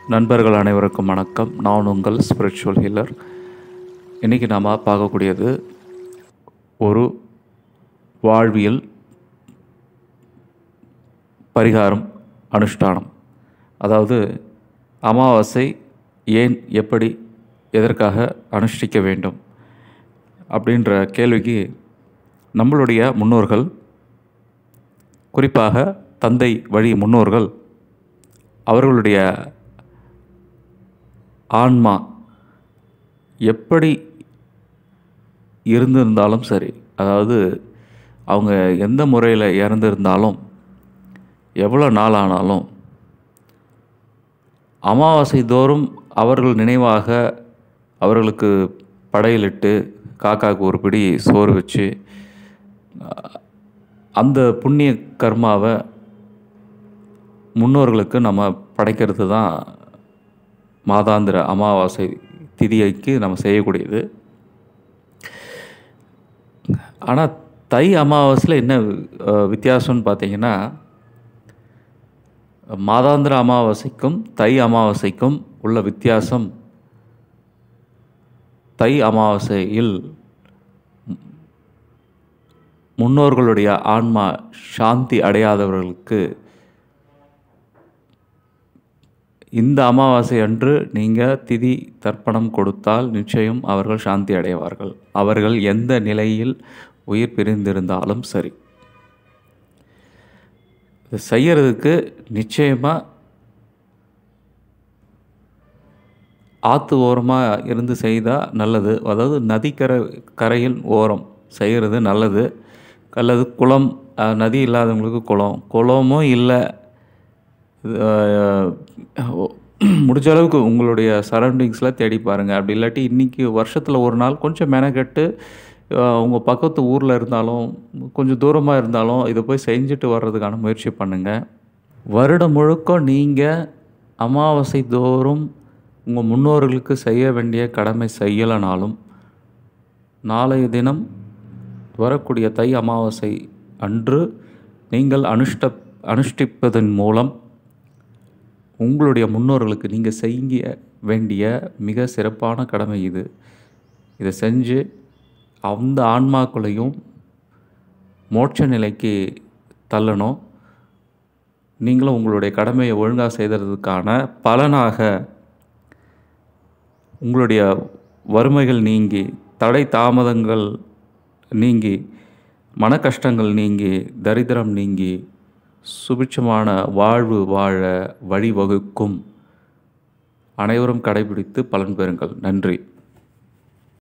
நண்பர்கள் அனைவருக்கும் வணக்கம். நான் உங்கள் ஸ்பிரிச்சுவல் ஹீலர். இன்றைக்கி நாம் பார்க்கக்கூடியது ஒரு வாழ்வியல் பரிகாரம், அனுஷ்டானம். அதாவது அமாவாசை ஏன், எப்படி, எதற்காக அனுஷ்டிக்க வேண்டும் அப்படின்ற கேள்விக்கு நம்மளுடைய முன்னோர்கள், குறிப்பாக தந்தை வழி முன்னோர்கள், அவர்களுடைய ஆன்மா எப்படி இருந்திருந்தாலும் சரி, அதாவது அவங்க எந்த முறையில் இறந்திருந்தாலும், எவ்வளோ நாள் ஆனாலும், அமாவாசை தோறும் அவர்கள் நினைவாக அவர்களுக்கு படையலிட்டு காக்காவுக்கு ஒரு பிடி சோறு வச்சு அந்த புண்ணிய கர்மாவை முன்னோர்களுக்கு நம்ம படைக்கிறது தான் மாதாந்திர அமாவாசை திதிக்கு நம்ம செய்யக்கூடியது. ஆனால் தை அமாவாசையில் என்ன வித்தியாசம்னு பார்த்தீங்கன்னா, மாதாந்திர அமாவாசைக்கும் தை அமாவாசைக்கும் உள்ள வித்தியாசம், தை அமாவாசையில் முன்னோர்களுடைய ஆன்மா சாந்தி அடையாதவர்களுக்கு இந்த அமாவாசை அன்று நீங்கள் திதி தர்ப்பணம் கொடுத்தால் நிச்சயம் அவர்கள் சாந்தி அடைவார்கள். அவர்கள் எந்த நிலையில் உயிர் பிரிந்திருந்தாலும் சரி, இது செய்யறதுக்கு நிச்சயமாக ஆற்று ஓரமாக இருந்து செய்தால் நல்லது. அதாவது கரையில் ஓரம் செய்கிறது நல்லது. அல்லது குளம், நதி இல்லாதவங்களுக்கு குளமும் இல்லை, முடிஞ்ச அளவுக்கு உங்களுடைய சரௌண்டிங்ஸில் தேடி பாருங்கள். அப்படி இல்லாட்டி இன்றைக்கி வருஷத்தில் ஒரு நாள் கொஞ்சம் மெனக்கெட்டு உங்கள் பக்கத்து ஊரில் இருந்தாலும், கொஞ்சம் தூரமாக இருந்தாலும் இதை போய் செஞ்சுட்டு வர்றதுக்கான முயற்சி பண்ணுங்கள். வருடம் முழுக்க நீங்கள் அமாவாசை தோறும் உங்கள் முன்னோர்களுக்கு செய்ய வேண்டிய கடமை செய்யலைனாலும், நாளைய தினம் வரக்கூடிய தை அமாவாசை அன்று நீங்கள் அனுஷ்டிப்பதன் மூலம் உங்களுடைய முன்னோர்களுக்கு நீங்கள் செய்ய வேண்டிய மிக சிறப்பான கடமை இது. இதை செஞ்சு அந்த ஆன்மாக்களையும் மோட்ச நிலைக்கு தள்ளணும். நீங்களும் உங்களுடைய கடமையை ஒழுங்காக செய்ததுக்கான பலனாக உங்களுடைய வறுமைகள் நீங்கி, தடை தாமதங்கள் நீங்கி, மன கஷ்டங்கள் நீங்கி, தரித்திரம் நீங்கி, சுபிட்சமான வாழ்வு வாழ வழிவகுக்கும். அனைவரும் கடைபிடித்து பலன் பெறுங்கள். நன்றி.